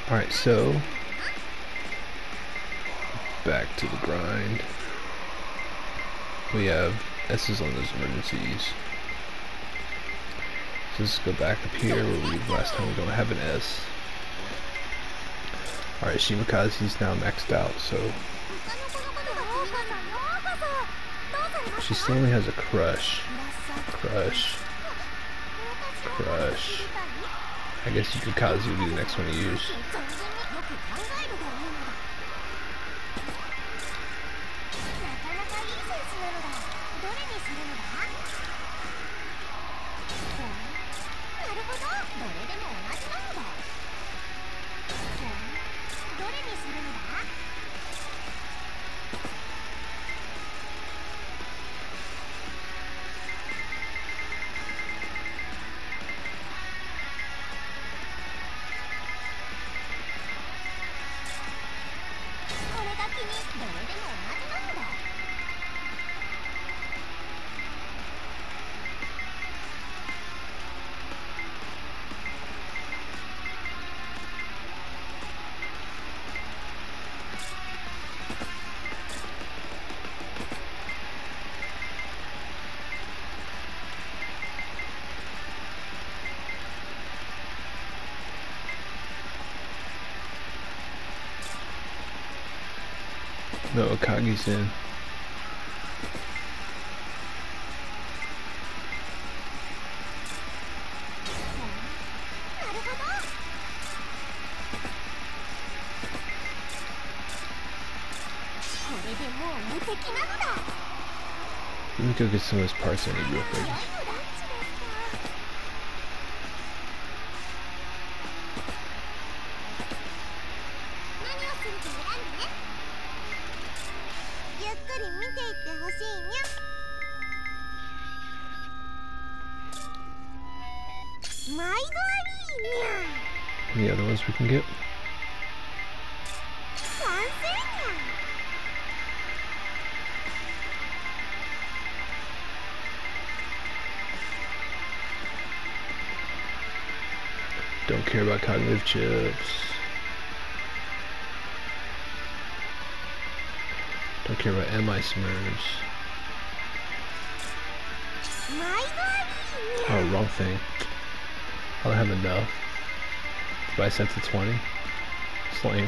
Alright, so back to the grind. We have S's on those emergencies. So let's go back up here where we last time. We don't have an S. Alright, Shimakaze's now maxed out, so she still only has a crush. Crush. I guess Yukikaze would be the next one to use. No, Akagi's in. Let me go get some of those parts I need real quick. Any other ones we can get? Don't care about cognitive chips. Don't care about MI smurs. Oh, wrong thing. I don't have enough. Buy sets of 20. It's lame.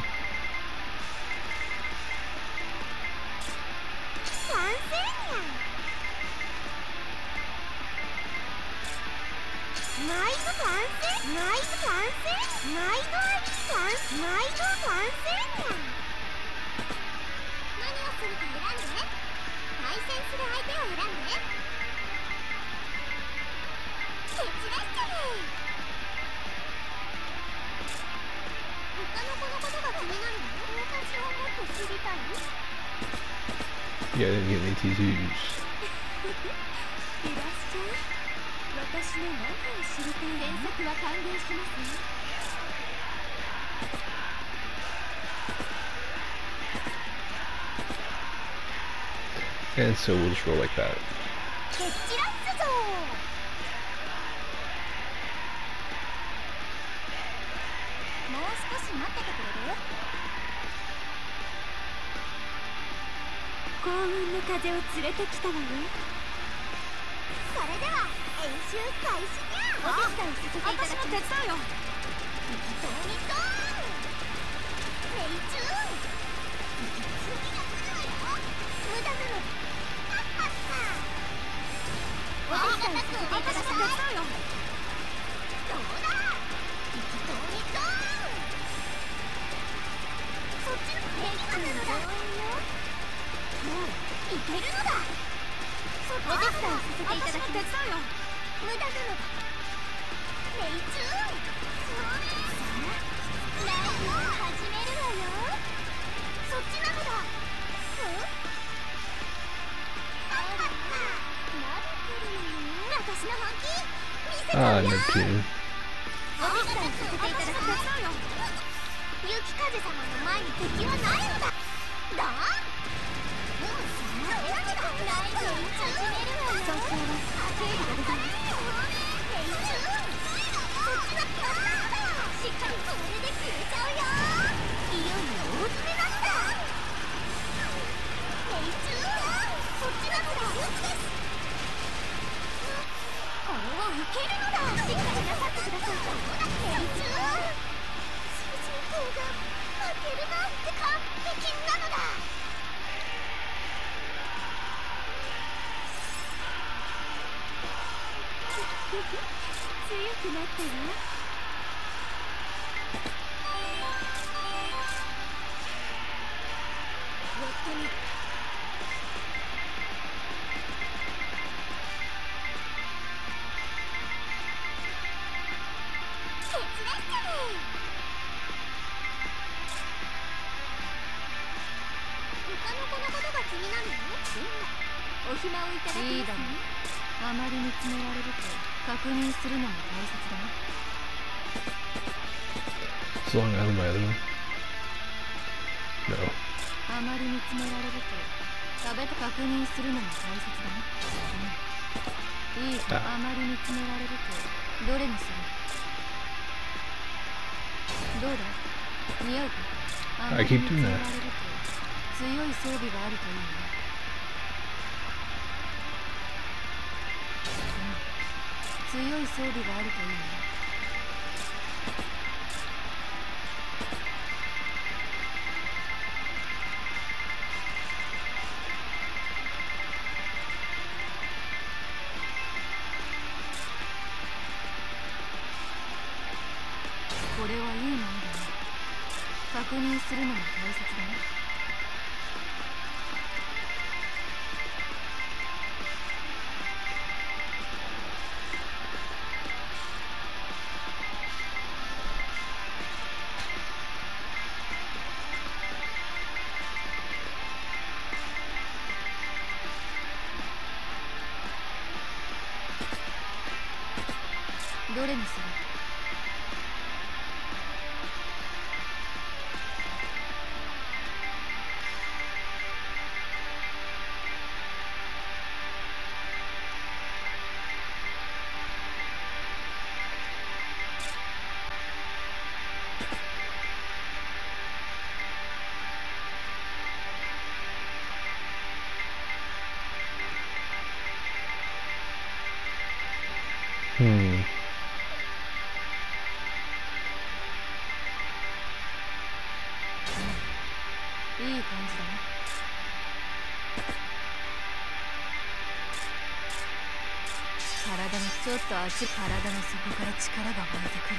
Yeah, I didn't get any T2s. And so we'll just roll like that. Ah, no tune. As long as my other one. No. あまり見つめられると食べて確認するのも大切だね。いいか、あまり見つめられるとどれにする？どうだ？似合うか？あまり見つめられると強い装備があるといいね。強い装備があるといいね。これはいいものだね。確認するのも大切だね。どれにする？いい感じだね。体のちょっと足、体の底から力が湧いてくる。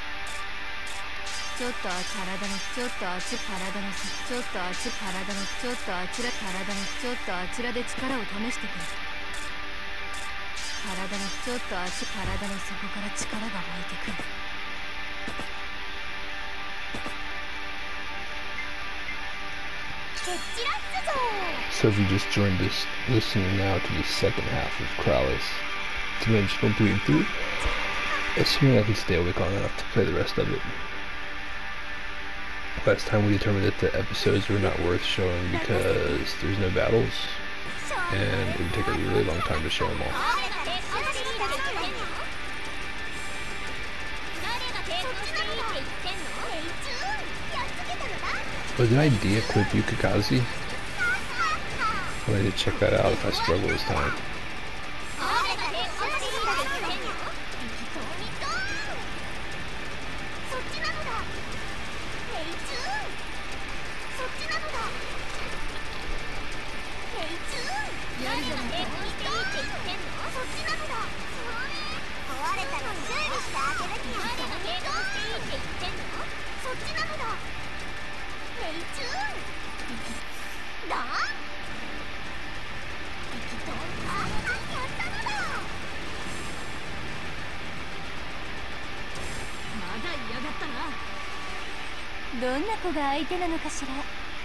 ちょっと体のちょっと足、体のちょっと足、体のちょっとあちら、体のちょっとあちらで力を試してくる。体のちょっと足、体の底から力が湧いてくる。 So if you just joined us, listening now to the second half of KRALLICE, Dimensional Bleedthrough, assuming I can stay awake long enough to play the rest of it. Last time we determined that the episodes were not worth showing because there's no battles, and it would take a really long time to show them all. But did I de-equip Yukikaze? I need to check that out if I struggle this time. どんな子が相手なのかしら。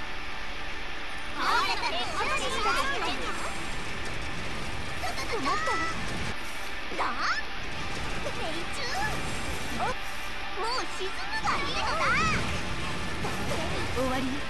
終わりよ。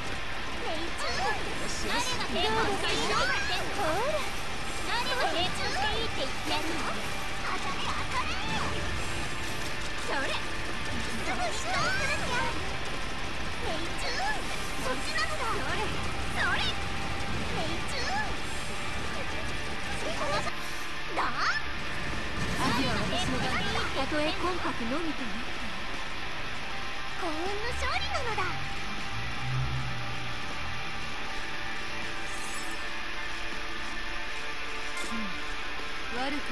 たとえコンパクのみとなっても幸運の勝利なのだ。悪くはないな。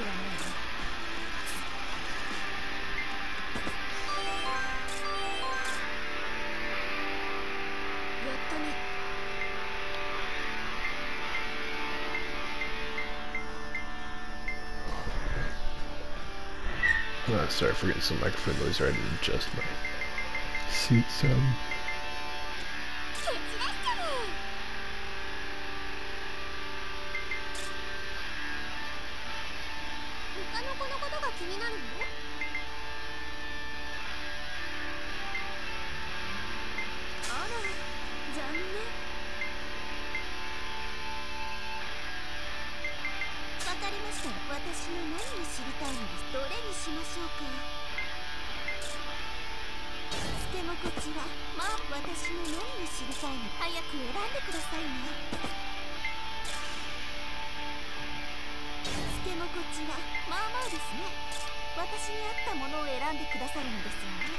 やったね。 Sorry for getting some microphone noise. I had to adjust my seat some. 他の子のことが気になるの？あら、残念。わかりました。私の何を知りたいのです。どれにしましょうか。つけもこちら。まあ、私の何を知りたいの。早く選んでくださいね。つけもこちら。まあまあですね。私に合ったものを選んでくださるのですよね。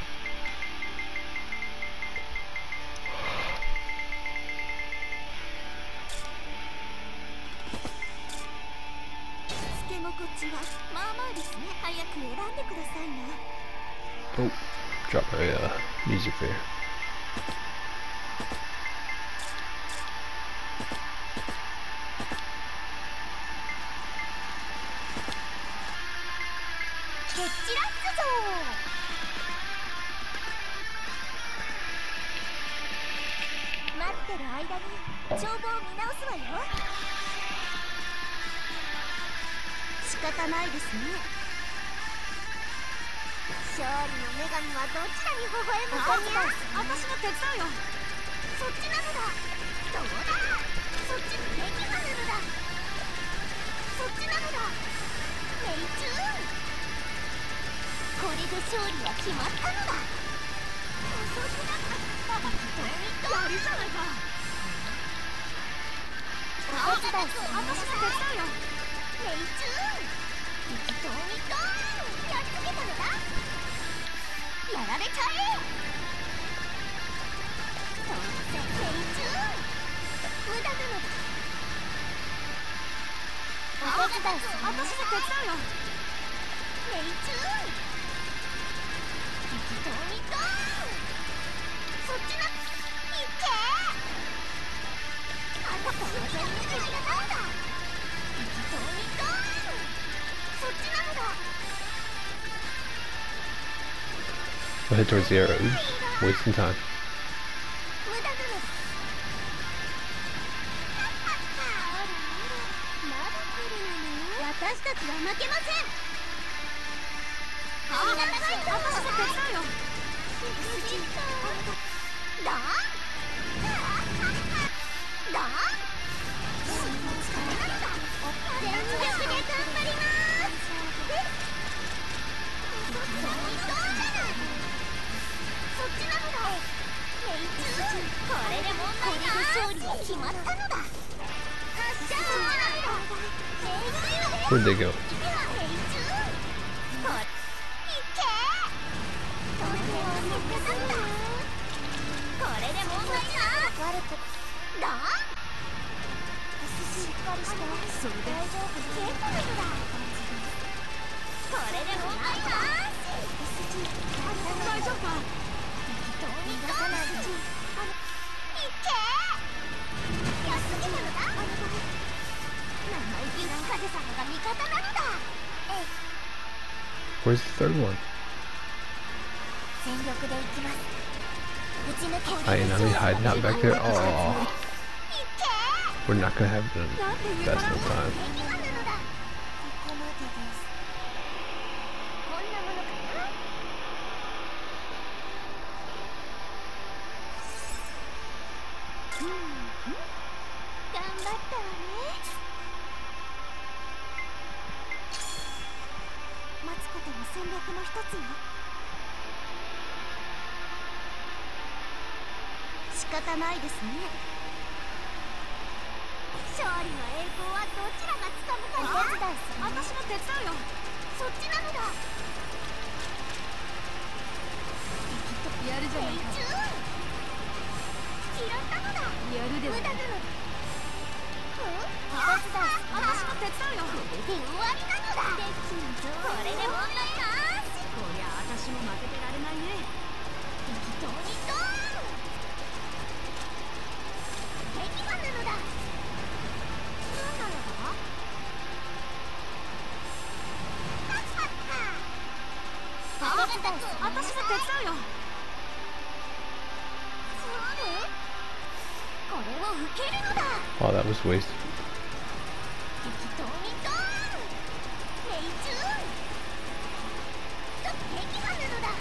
つけもこちら。まあまあですね。早く選んでくださいな。 Oh, drop my music there. ゲッチラッツぞー。待ってる間に帳簿を見直すわよ。仕方ないですね。勝利の女神はどちらに微笑むかにゃ。私が手伝うよ。そっちなのだ。どうだ。そっち敵がなのだ。そっちなのだ。命中。これで勝利は決まったのだ。遅くなった。やるじゃないか。お手伝い。私が手伝うよ。命中。適当にドーン。やっつけたのだ。やられちゃえ。当然命中。無駄なのだ。お手伝い。私が手伝うよ。命中。適当にドーン。そっちな。いけ。あた当然に敵がなのだ。適当にドーン。そっちなのだ。 I'll head towards the arrows. Wasting time. 無駄なのだ。まだ来るの？私たちは負けません。ありがたい。私が手伝うよ。だんだん。全力で頑張ります。そっちなのだ。命中。これで問題な。これで勝利が決まったのだ。発射。 Where'd they go? これで問題な。だん。しっかりして。それで大丈夫。ゲットなのだ。これで問題な。大丈夫か。適当に出さない。いけ。やっつけたのだ。生意気な影様が味方なのだ。 Where's the third one? 全力で行きます。 I am not hiding out back there. Oh, we're not gonna have the best of time. 頑張ったわね。待つことも戦略の一つよ。 仕方ないですね。勝利の栄光はどちらがつかむかな。私も手伝うよ。そっちなのだ。やるじゃないか。拾ったのだ。やるでは無駄なのだ。私も手伝うよ。これで終わりなのだ。これで問題なし。こりゃ私も負けてられないね。適当にドーン。敵がなのだ。何なのだ。私も手伝うよ。これを受けるのだ。 Oh, that was wasted. 適当にドーン。命中。敵がなのだ。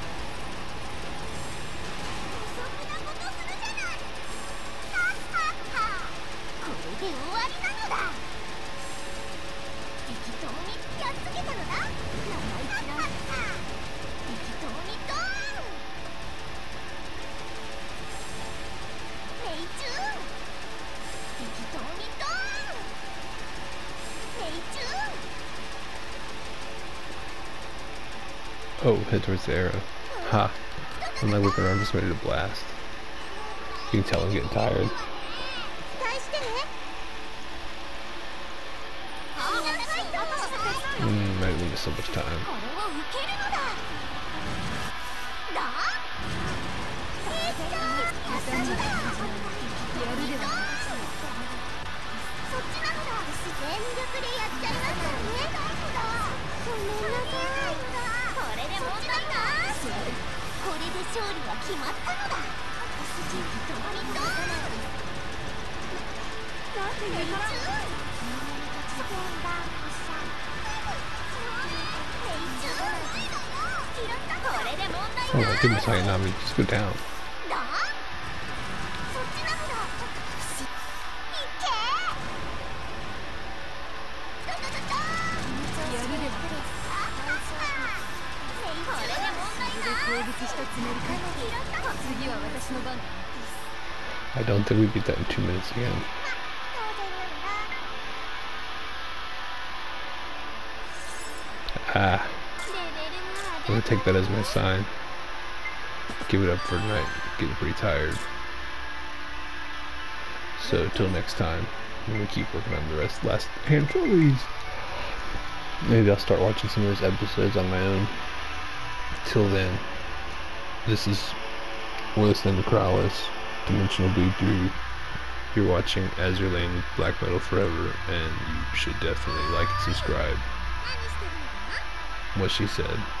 姑息なことするじゃない。これで終わりなのだ。適当にやっつけたのだ。生意気な。適当にドーン。命中。適当にドーン。命中。 Oh, head towards the arrow. Ha! I'm like looking around, just ready to blast. You can tell I'm getting tired. 期待してね。 Might have so much time. これを受けるのだ。だ。やったのだ。やるでは。そっちなのだ。全力でやっちゃいますからね。ごめんなさい。これで問題なし。これで勝利は決まったのだ。適当にドーン。なんでやるの。 Oh my goodness, I cannot make just go down. 次は私の番だ。 I don't think we beat that in 2 minutes again. Ah. I'm gonna take that as my sign. Give it up for tonight. Getting pretty tired. So till next time, I'm gonna keep working on the last handful of these. Maybe I'll start watching some of those episodes on my own. Till then, this is we're listening to KRALLICE, Dimensional Bleedthrough. You're watching Azur Lane with Black Metal Forever, and you should definitely like and subscribe. What she said.